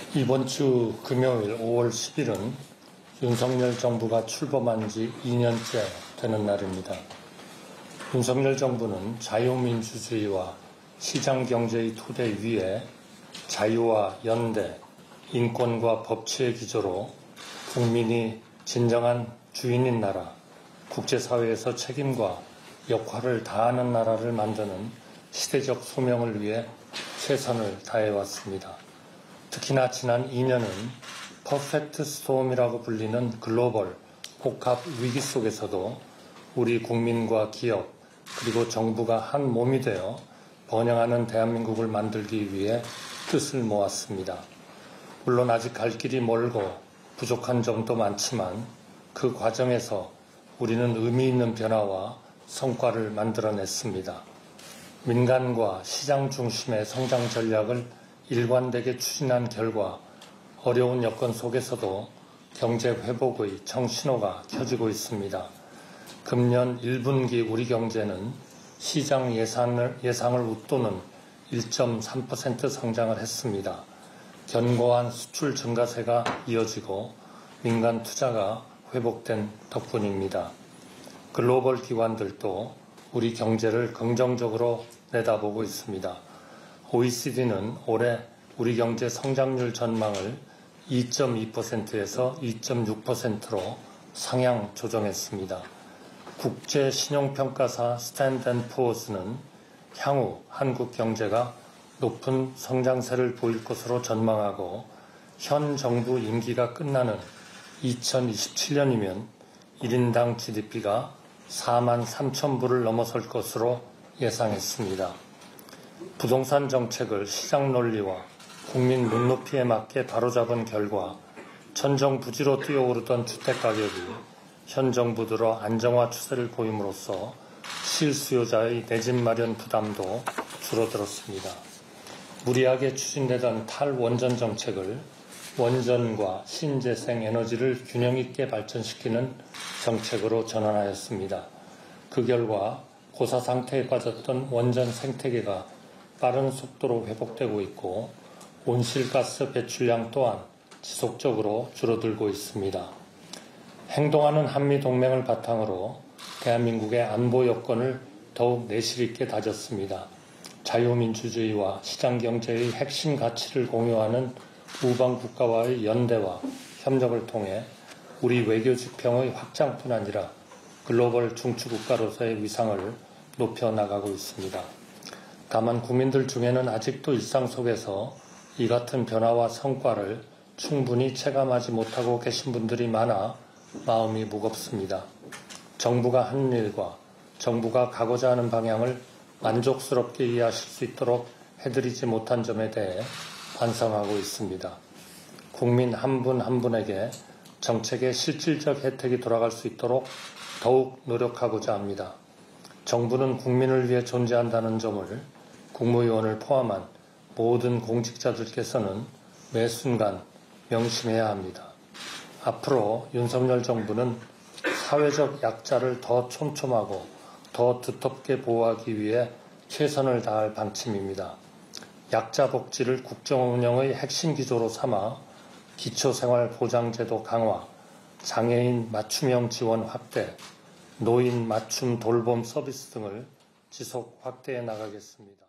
이번 주 금요일 5월 10일은 윤석열 정부가 출범한 지 2년째 되는 날입니다. 윤석열 정부는 자유민주주의와 시장경제의 토대 위에 자유와 연대, 인권과 법치의 기조로 국민이 진정한 주인인 나라, 국제사회에서 책임과 역할을 다하는 나라를 만드는 시대적 소명을 위해 최선을 다해왔습니다. 특히나 지난 2년은 퍼펙트 스톰이라고 불리는 글로벌 복합 위기 속에서도 우리 국민과 기업 그리고 정부가 한 몸이 되어 번영하는 대한민국을 만들기 위해 뜻을 모았습니다. 물론 아직 갈 길이 멀고 부족한 점도 많지만 그 과정에서 우리는 의미 있는 변화와 성과를 만들어냈습니다. 민간과 시장 중심의 성장 전략을 일관되게 추진한 결과 어려운 여건 속에서도 경제 회복의 청신호가 켜지고 있습니다. 금년 1분기 우리 경제는 시장 예상을 웃도는 1.3% 성장을 했습니다. 견고한 수출 증가세가 이어지고 민간 투자가 회복된 덕분입니다. 글로벌 기관들도 우리 경제를 긍정적으로 내다보고 있습니다. OECD는 올해 우리 경제 성장률 전망을 2.2%에서 2.6%로 상향 조정했습니다. 국제신용평가사 스탠드앤푸어스는 향후 한국 경제가 높은 성장세를 보일 것으로 전망하고 현 정부 임기가 끝나는 2027년이면 1인당 GDP가 43,000불을 넘어설 것으로 예상했습니다. 부동산 정책을 시장 논리와 국민 눈높이에 맞게 바로잡은 결과 천정부지로 뛰어오르던 주택가격이 현 정부 들어 안정화 추세를 보임으로써 실수요자의 내 집 마련 부담도 줄어들었습니다. 무리하게 추진되던 탈원전 정책을 원전과 신재생 에너지를 균형 있게 발전시키는 정책으로 전환하였습니다. 그 결과 고사 상태에 빠졌던 원전 생태계가 빠른 속도로 회복되고 있고 온실가스 배출량 또한 지속적으로 줄어들고 있습니다. 행동하는 한미동맹을 바탕으로 대한민국의 안보 여건을 더욱 내실 있게 다졌습니다. 자유민주주의와 시장경제의 핵심 가치를 공유하는 우방국가와의 연대와 협력을 통해 우리 외교 지평의 확장뿐 아니라 글로벌 중추국가로서의 위상을 높여나가고 있습니다. 다만 국민들 중에는 아직도 일상 속에서 이 같은 변화와 성과를 충분히 체감하지 못하고 계신 분들이 많아 마음이 무겁습니다. 정부가 하는 일과 정부가 가고자 하는 방향을 만족스럽게 이해하실 수 있도록 해드리지 못한 점에 대해 반성하고 있습니다. 국민 한 분 한 분에게 정책의 실질적 혜택이 돌아갈 수 있도록 더욱 노력하고자 합니다. 정부는 국민을 위해 존재한다는 점을 국무위원을 포함한 모든 공직자들께서는 매 순간 명심해야 합니다. 앞으로 윤석열 정부는 사회적 약자를 더 촘촘하고 더 두텁게 보호하기 위해 최선을 다할 방침입니다. 약자 복지를 국정 운영의 핵심 기조로 삼아 기초생활보장제도 강화, 장애인 맞춤형 지원 확대, 노인 맞춤 돌봄 서비스 등을 지속 확대해 나가겠습니다.